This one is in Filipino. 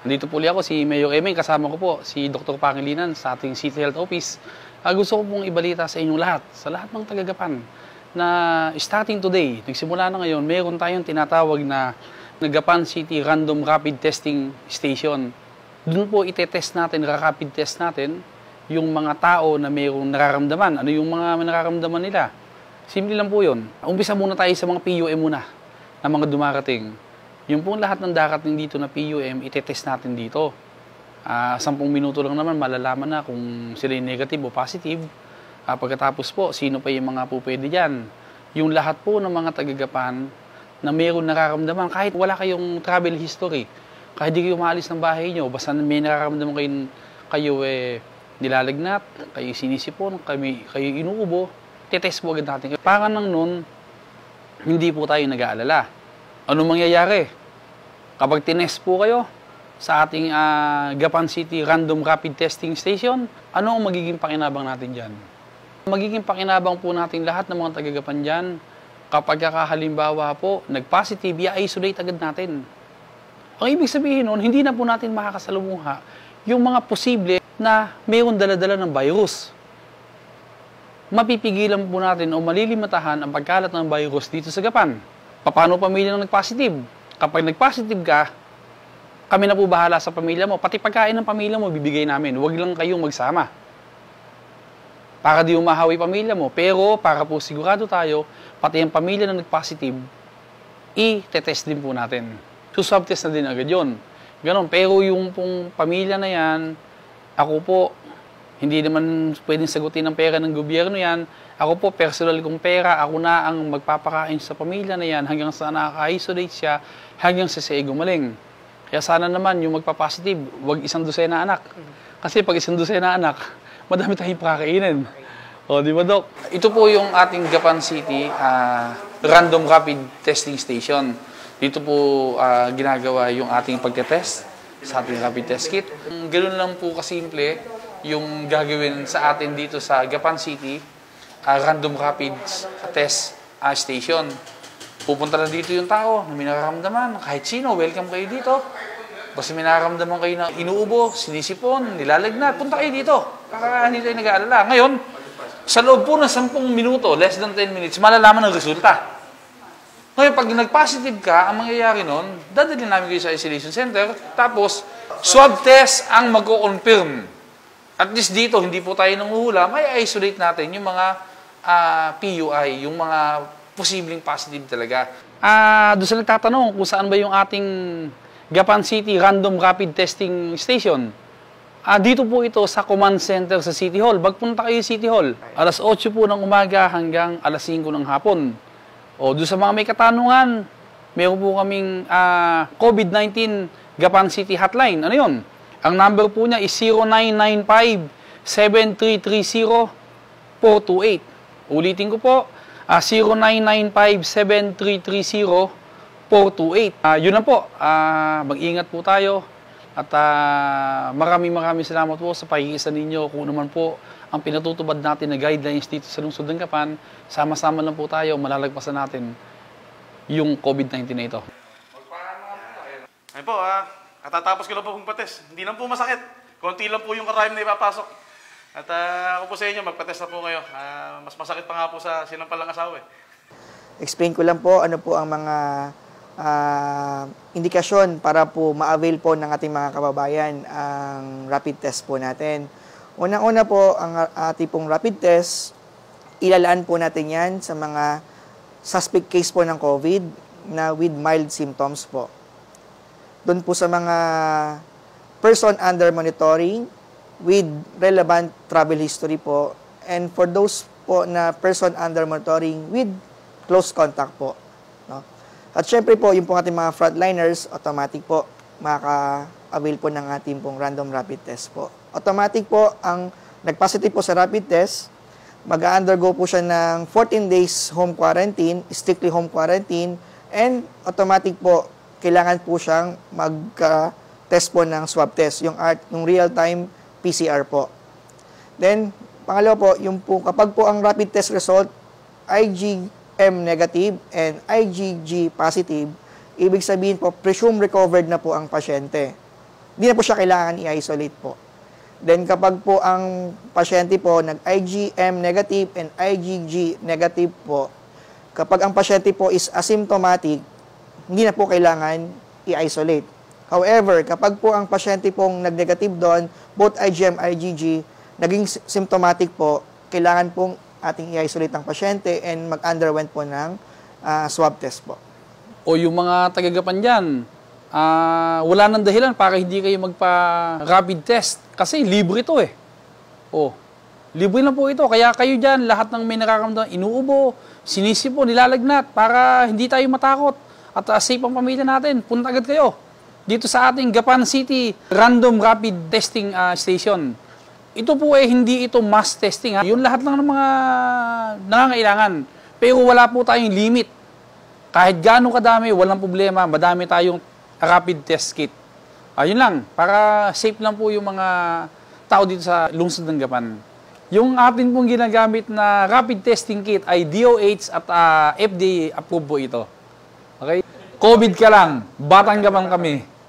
Nandito po ulit ako, si Mayor Emeng, kasama ko po si Dr. Pangilinan sa ating City Health Office. Gusto ko pong ibalita sa inyong lahat, sa lahat ng taga-Gapan, na starting today, nagsimula na ngayon, mayroon tayong tinatawag na Gapan City Random Rapid Testing Station. Doon po itetest natin, rapid test natin, yung mga tao na mayroong nararamdaman. Ano yung mga nararamdaman nila? Simple lang po yun. Umpisa muna tayo sa mga PUM muna, na mga dumarating. Yung pong lahat ng darating dito na PUM, itetest natin dito. 10 minuto lang naman, malalaman na kung sila yung negative o positive. Pagkatapos po, sino pa yung mga po pwede dyan? Yung lahat po ng mga taga-Gapan na mayroong nararamdaman, kahit wala kayong travel history, kahit di kayo maalis ng bahay nyo, basta may nararamdaman kayo nilalagnat, kayo sinisipon, kayo inuubo, tetest po agad natin. Para nang nun, hindi po tayo nag-aalala. Anong mangyayari? Kapag tinest po kayo sa ating Gapan City Random Rapid Testing Station, ano ang magiging pakinabang natin dyan? Magiging pakinabang po natin lahat ng mga taga-Gapan dyan, kapag halimbawa po, nag-positive, i-isolate agad natin. Ang ibig sabihin nun, hindi na po natin makakasalumuha yung mga posible na mayroong dala-dala ng virus. Mapipigilan po natin o malilimitahan ang pagkalat ng virus dito sa Gapan. Paano pamilya ng nag-positive? Kapag nag-positive ka, kami na po bahala sa pamilya mo. Pati pagkain ng pamilya mo, bibigay namin. Huwag lang kayong magsama. Para di umahawi pamilya mo. Pero para po sigurado tayo, pati ang pamilya na nag-positive, i-test din po natin. Swab test na din agad yun. Ganon. Pero yung pong pamilya na yan, ako po, hindi naman pwedeng sagutin ng pera ng gobyerno yan. Ako po, personal kong pera, ako na ang magpapakain sa pamilya na yan hanggang sa nakaka-isolate siya, hanggang sa gumaling. Kaya sana naman yung magpa-positive, wag 1 dosena anak. Kasi pag 1 dosena anak, madami tayong pakakainin. O, di ba, Dok? Ito po yung ating Gapan City Random Rapid Testing Station. Dito po ginagawa yung ating pagtetest sa ating rapid test kit. Ganun lang po kasimple yung gagawin sa atin dito sa Gapan City Random Rapid Test Station. Pupunta lang dito yung tao na may nararamdaman. Kahit sino, welcome kayo dito. Basta may nararamdaman kayo na inuubo, sinisipon, nilalagnat, punta kayo dito. Para hindi tayo nag-aalala. Ngayon, sa loob po ng 10 minuto, less than 10 minutes, malalaman ang resulta. Ngayon, pag nag-positive ka, ang mangyayari nun, dadalhin namin kayo sa isolation center, tapos swab test ang mag-confirm. At least dito, hindi po tayo nanguhula, may isolate natin yung mga PUI, yung mga posibleng positive talaga. Doon sa nagtatanong kung saan ba yung ating Gapan City Random Rapid Testing Station. Dito po ito sa command center sa City Hall. Magpunta kayo sa City Hall. Alas 8 po ng umaga hanggang alas 5 ng hapon. O doon sa mga may katanungan, meron po kaming COVID-19 Gapan City Hotline. Ano yun? Ang number po niya is 0995-7330-428. Ulitin ko po, 0995-7330-428. Yun na po, mag-ingat po tayo. At maraming salamat po sa pakikiisa ninyo. Kung naman po ang pinatutubad natin na guidelines dito sa lungsod ng Gapan, sama-sama lang po tayo, malalagpasan natin yung COVID-19 na ito. Ayun po, katatapos ko lang po pates. Hindi lang po masakit. Konti lang po yung karayom na ipapasok. At ako po sa inyo, magpates na po kayo. Mas masakit pa nga po sa sinampalang asawa eh. Explain ko lang po ano po ang mga indikasyon para po ma-avail po ng ating mga kababayan ang rapid test po natin. Unang-una po, ang ating pong rapid test, ilalaan po natin yan sa mga suspect case po ng COVID na with mild symptoms po. Doon po sa mga person under monitoring with relevant travel history po, and for those po na person under monitoring with close contact po. No? At syempre po, yung pong ating mga frontliners, automatic po, makaka-avail po ng ating pong random rapid test po. Automatic po, ang nag-positive po sa rapid test, mag-undergo po siya ng 14 days home quarantine, strictly home quarantine, and automatic po, kailangan po siyang mag-test po ng swab test, yung real-time PCR po. Then, pangalawa po, yung po, kapag po ang rapid test result, IgM negative and IgG positive, ibig sabihin po, presume recovered na po ang pasyente. hindi na po siya kailangan i-isolate po. Then kapag po ang pasyente po nag-IgM negative and IgG negative po, kapag ang pasyente po is asymptomatic, hindi na po kailangan i-isolate. However, kapag po ang pasyente pong nag-negative doon, both IgM, IgG, naging symptomatic po, kailangan pong ating i-isolate ang pasyente and mag-underwent po ng swab test po. O yung mga tagagapan dyan, wala nang dahilan para hindi kayo magpa-rapid test. Kasi libre ito eh. O, libre lang po ito. Kaya kayo dyan, lahat ng may nararamdaman, inuubo, sinisipo, nilalagnat, para hindi tayo matakot. At safe ang pamilya natin. Punta agad kayo. Dito sa ating Gapan City Random Rapid Testing Station. Ito po eh, hindi ito mass testing. Yun lahat lang ng mga nangangailangan. Pero wala po tayong limit. Kahit gaano kadami, walang problema. Madami tayong rapid test kit. Ayun lang, para safe lang po yung mga tao dito sa lungsod ng Gapan. Yung atin pong ginagamit na rapid testing kit ay DOH at FDA approved po ito. Okay? COVID ka lang, Batang Gapan kami.